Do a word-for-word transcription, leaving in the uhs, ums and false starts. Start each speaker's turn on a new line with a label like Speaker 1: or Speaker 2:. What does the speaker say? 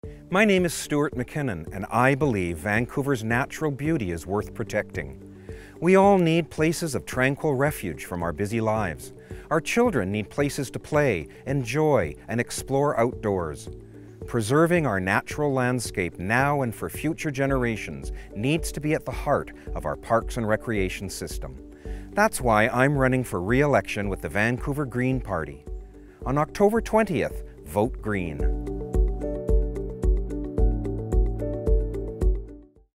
Speaker 1: My name is Stuart Mackinnon, and I believe Vancouver's natural beauty is worth protecting. We all need places of tranquil refuge from our busy lives. Our children need places to play, enjoy, and explore outdoors. Preserving our natural landscape now and for future generations needs to be at the heart of our parks and recreation system. That's why I'm running for re-election with the Vancouver Green Party. On October twentieth, vote green.